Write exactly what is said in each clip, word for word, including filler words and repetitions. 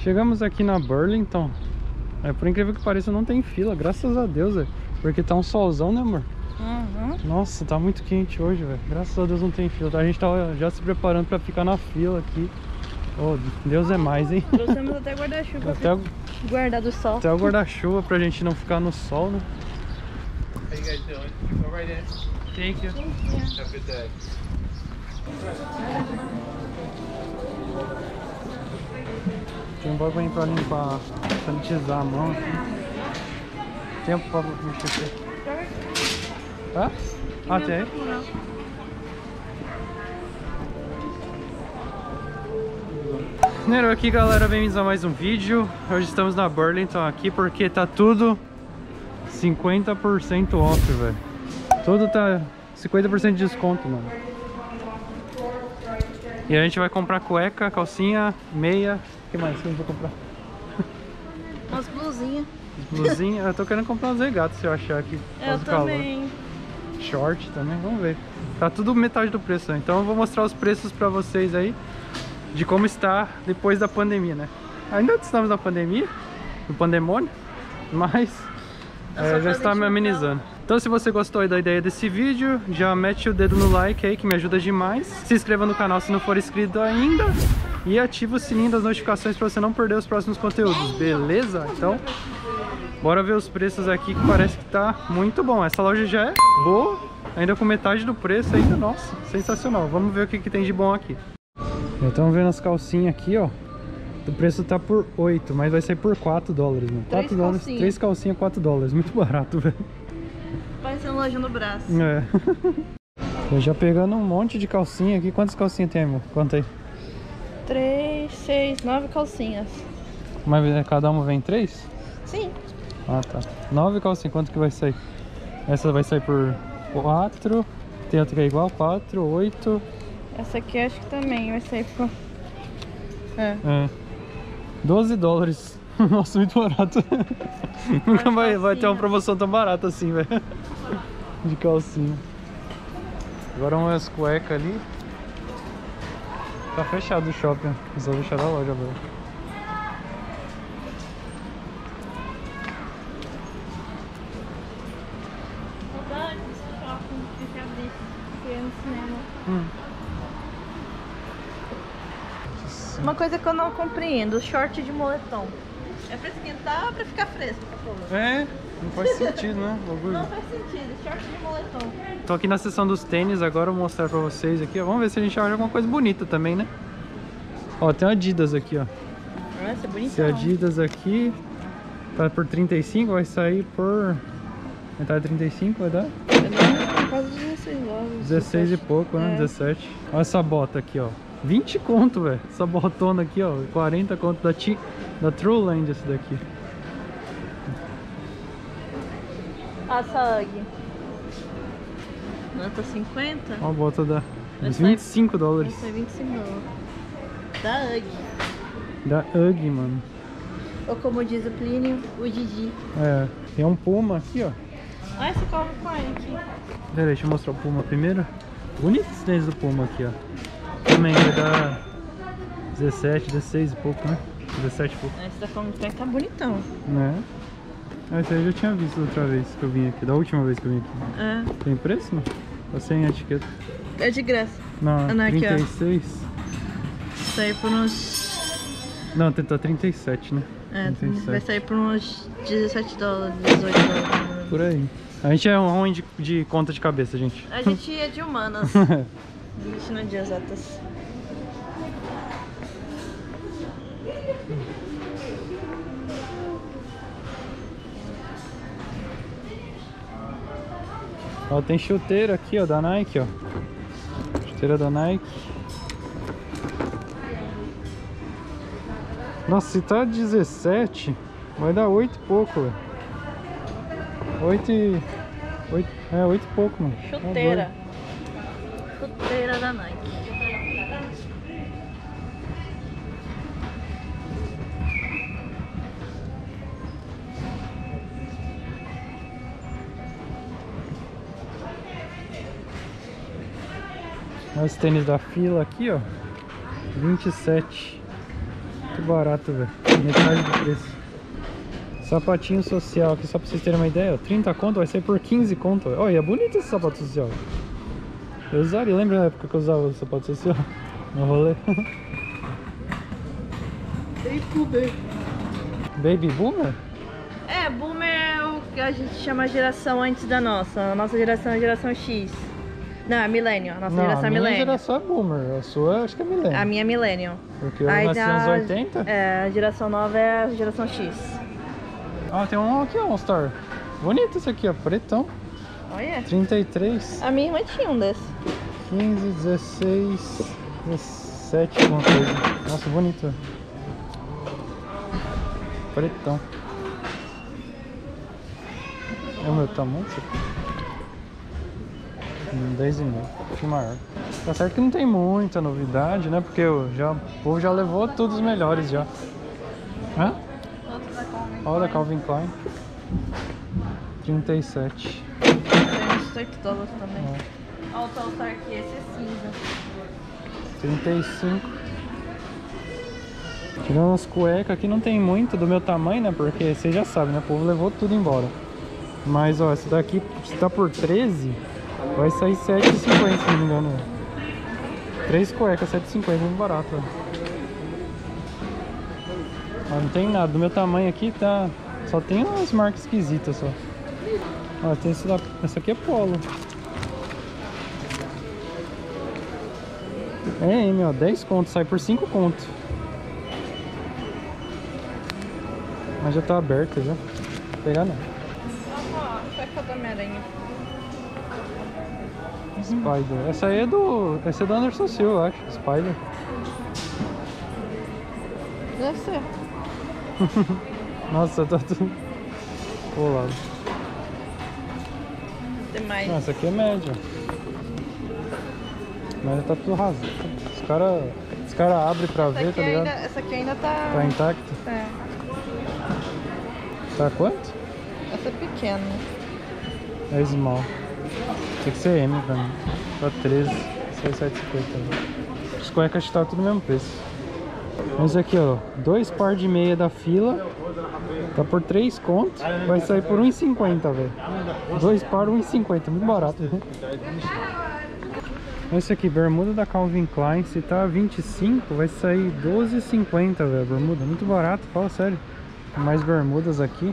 Chegamos aqui na Burlington. É, por incrível que pareça, não tem fila, graças a Deus, velho. Porque tá um solzão, né, amor? Uhum. Nossa, tá muito quente hoje, velho. Graças a Deus não tem fila. A gente tá já se preparando pra ficar na fila aqui. Oh, Deus é mais, hein? Trouxemos até guarda-chuva Até o... guardar do sol. Até o guarda-chuva pra gente não ficar no sol, né? How you guys doing? Go right in. Thank you. Have a good day. Tem um bagulho pra limpar, sanitizar a mão aqui. Tempo pra mexer aqui. Tá? Ah, tem? Nero aqui, galera, bem-vindos a mais um vídeo. Hoje estamos na Burlington aqui porque tá tudo cinquenta por cento off, velho. Tudo tá cinquenta por cento de desconto, mano. E a gente vai comprar cueca, calcinha, meia. O que mais que a gente vai comprar? Umas blusinhas. Blusinha. Eu tô querendo comprar uns regatas se eu achar aqui. Eu também. Short também, vamos ver. Tá tudo metade do preço, né? Então eu vou mostrar os preços pra vocês aí de como está depois da pandemia, né? Ainda estamos na pandemia, no pandemônio, mas é, já está me amenizando. Então se você gostou aí da ideia desse vídeo, já mete o dedo no like aí que me ajuda demais. Se inscreva no canal se não for inscrito ainda e ativa o sininho das notificações para você não perder os próximos conteúdos, beleza? Então bora ver os preços aqui que parece que tá muito bom. Essa loja já é boa, ainda com metade do preço ainda, nossa, sensacional. Vamos ver o que, que tem de bom aqui. Estamos vendo as calcinhas aqui, ó. O preço tá por oito, mas vai sair por quatro dólares, mano. quatro dólares, três calcinhas, quatro dólares. Muito barato, velho. Parece uma loja no braço. É. Eu já pegando um monte de calcinha aqui. Quantas calcinhas tem, amor? Conta aí. Três, seis, nove calcinhas. Mas cada uma vem três? Sim. Ah, tá. Nove calcinhas, quanto que vai sair? Essa vai sair por quatro. Tem outra que é igual, quatro, oito. Essa aqui acho que também vai sair por... É. É. doze dólares. Nossa, muito barato. Nunca vai, vai ter uma promoção tão barata assim, velho. De calcinha. Agora umas cuecas ali. Tá fechado o shopping. Só deixar a loja agora. Saudade desse shopping que abrir, que ia no cinema. Hum. Uma coisa que eu não compreendo, short de moletom. É pra esquentar ou pra ficar fresco? É, não faz sentido, né? Não faz sentido, short de moletom. Tô aqui na seção dos tênis, agora eu vou mostrar pra vocês aqui, ó. Vamos ver se a gente acha alguma coisa bonita também, né? Ó, tem um Adidas aqui, ó. Nossa, é bonitão. Esse Adidas aqui tá por trinta e cinco, vai sair por... metade de trinta e cinco, vai dar? É quase dezesseis dólares. dezesseis e pouco, né? É. dezessete. Olha essa bota aqui, ó. vinte conto, velho. Essa botona aqui, ó. quarenta conto da, T... da Trueland, esse daqui. Essa Ugg. Nota cinquenta? Ó a bota da... Vai vinte e cinco dólares. Vai ser vinte e cinco dólares. Da Ugg. Da Ugg, mano. Ou como diz o Plínio, o Didi. É. Tem um Puma aqui, ó. Olha esse Calvin Klein aqui. Pera aí, deixa eu mostrar o Puma primeiro. Bonito esse tênis do Puma aqui, ó. Também vai dar dezessete, dezesseis e pouco, né? dezessete e pouco. Esse da Calvin Klein tá bonitão. Né? Ah, esse aí eu já tinha visto da outra vez que eu vim aqui, da última vez que eu vim aqui. É. Tem preço, não? Tá sem etiqueta. É de graça. Não, Ah, não, aqui, ó. trinta e seis. Sair por uns... Não, tá trinta e sete, né? É, trinta e sete. vai sair por uns dezessete dólares, dezoito dólares. Por aí. A gente é ruim de, de conta de cabeça, gente. A gente é de humanas. A gente não é de exatas. Ó, tem chuteira aqui, ó, da Nike, ó. Chuteira da Nike. Nossa, se tá dezessete, vai dar oito e pouco, velho. oito e... oito... É, oito e pouco, mano. Chuteira. Chuteira da Nike. Olha os tênis da fila aqui, ó. vinte e sete. Muito barato, velho. Metade do preço. Sapatinho social aqui, só pra vocês terem uma ideia, ó, trinta conto, vai ser por quinze conto. Olha, é bonito esse sapato social. Eu usaria, lembra na época que eu usava o sapato social? No rolê. Baby Boomer? É, Boomer é o que a gente chama a geração antes da nossa. A nossa geração é a geração X. Não, é Millennium. A nossa Não, geração a é minha Millennium. geração é Boomer, a sua acho que é Millennium. A minha é Millennium. Porque eu Aí nasci tem nos a- oitenta. É, a geração nova é a geração X. Ah, tem um aqui, ó, um Star. Bonito esse aqui, ó, pretão. Olha. trinta e três, A minha irmã tinha um desse. quinze, dezesseis, dezessete, alguma coisa. Nossa, bonito. Pretão. É o meu tamanho isso aqui? Hum, dez e meio, um pouquinho maior. Tá certo que não tem muita novidade, né? Porque eu já, o povo já levou todos os melhores já. Hã? Outro da Calvin Olha da Calvin Klein. trinta e sete. Tem uns oito dólares também. É. Olha o Tall Star aqui, esse é cinza. trinta e cinco. Tirando as cuecas aqui, não tem muito do meu tamanho, né? Porque vocês já sabem, né? O povo levou tudo embora. Mas ó, esse daqui, se tá por treze, vai sair sete e cinquenta, se não me engano. três cuecas, sete e cinquenta, muito barato. Ó. Ó, não tem nada, do meu tamanho aqui tá. Só tem umas marcas esquisitas só. Ó, tem esse da... essa aqui é polo. É, hein, meu, dez conto, sai por cinco conto. Mas já tá aberta já. Vou pegar não. Ó, cueca do Homem-Aranha. Spider. Essa aí é do. Essa é do Anderson Silva, eu acho. Spider. Deve ser. Nossa, tá tudo colado. Tem mais. Não, essa aqui é média. Mas tá tudo rasado. Os caras os cara abrem pra Essa ver, aqui, tá ligado? ainda, essa aqui ainda tá... Tá intacto. É. Tá quanto? Essa é pequena. É small. Tem que ser M pra mim. Tá treze. Sai sete e cinquenta. Os cuecas tá tudo no mesmo preço. Esse aqui, ó. Dois par de meia da fila. Tá por três contos. Vai sair por um e cinquenta, velho. Dois par, um e cinquenta. Muito barato. Esse aqui, bermuda da Calvin Klein. Se tá vinte e cinco, vai sair doze e cinquenta, velho. Bermuda. Muito barato, fala sério. Tem mais bermudas aqui.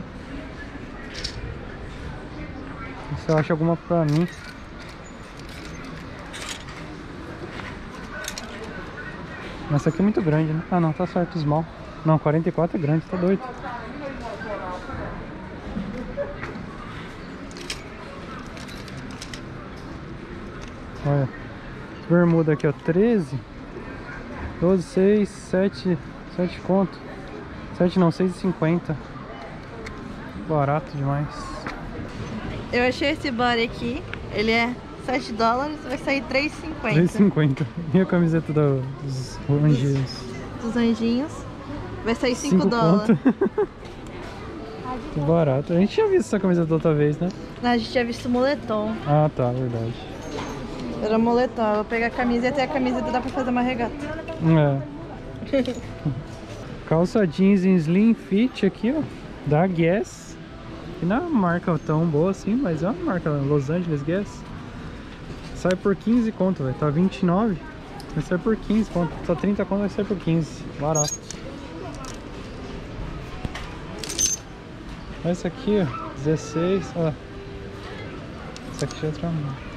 Se eu acho alguma pra mim. Essa aqui é muito grande, né? Ah não, tá certo, small. Não, quarenta e quatro é grande, tá doido. Olha, bermuda aqui, ó, treze, doze, seis, sete, sete conto. sete não, seis e cinquenta. Barato demais. Eu achei esse body aqui. Ele é sete dólares, vai sair três e cinquenta. três e cinquenta. E a camiseta da- dos anjinhos? Dos anjinhos. Vai sair cinco dólares. Que barato. A gente tinha visto essa camiseta outra vez, né? A gente tinha visto moletom. Ah, tá, verdade. Era moletom. Eu vou pegar a camisa e até a camiseta dá pra fazer uma regata. É. Calça jeans em slim fit aqui, ó. Da Guess. Que não é uma marca tão boa assim, mas é uma marca Los Angeles Guess. Sai por quinze conto, velho. Tá vinte e nove. Vai sair por quinze conto. Só trinta conto, vai sair por quinze. Barato. Essa aqui, ó. dezesseis. Ó. Essa aqui já é outra marca.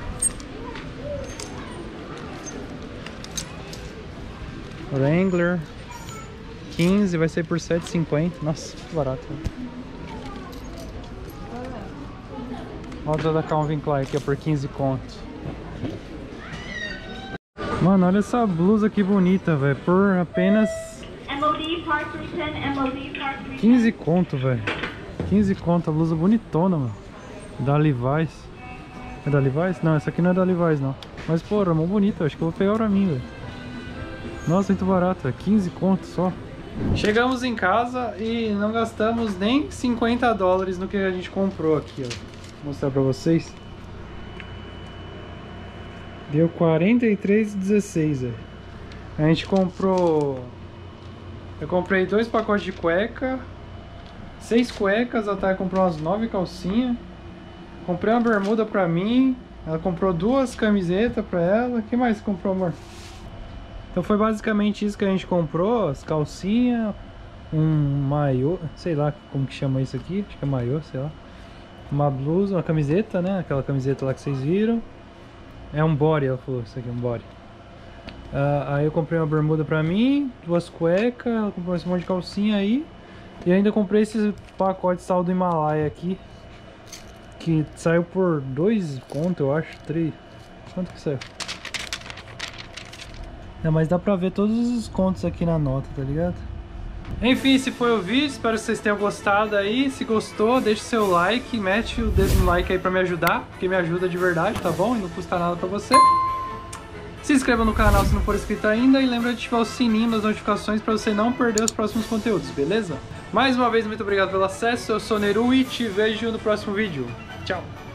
Wrangler. quinze, vai sair por sete e cinquenta. Nossa, que barato. Outra da Calvin Klein aqui, ó, por quinze conto. Mano, olha essa blusa que bonita, velho. Por apenas quinze conto, velho. quinze conto, a blusa bonitona, mano. Da Levi's. É da Levi's? Não, essa aqui não é da Levi's, não. Mas, pô, é mó bonita. Acho que eu vou pegar pra mim, velho. Nossa, muito barato, é quinze conto só. Chegamos em casa e não gastamos nem cinquenta dólares no que a gente comprou aqui, ó. Vou mostrar pra vocês. Deu quarenta e três e dezesseis, velho. A gente comprou Eu comprei dois pacotes de cueca, seis cuecas, a Thay comprou umas nove calcinhas. Comprei uma bermuda pra mim, ela comprou duas camisetas pra ela. O que mais você comprou, amor? Então foi basicamente isso que a gente comprou, as calcinhas, um maiô, sei lá como que chama isso aqui, acho que é maiô, sei lá. Uma blusa, uma camiseta, né? Aquela camiseta lá que vocês viram. É um body, ela falou, isso aqui é um body. Uh, aí eu comprei uma bermuda pra mim, duas cuecas, ela comprou esse monte de calcinha aí. E ainda comprei esse pacote de sal do Himalaia aqui, que saiu por dois conto, eu acho, três. Quanto que saiu? É, mas dá pra ver todos os contos aqui na nota, tá ligado? Enfim, esse foi o vídeo, espero que vocês tenham gostado aí. Se gostou, deixa o seu like, mete o dedo no like aí pra me ajudar, porque me ajuda de verdade, tá bom? E não custa nada pra você. Se inscreva no canal se não for inscrito ainda e lembra de ativar o sininho das notificações pra você não perder os próximos conteúdos, beleza? Mais uma vez, muito obrigado pelo acesso, eu sou Neru e te vejo no próximo vídeo. Tchau!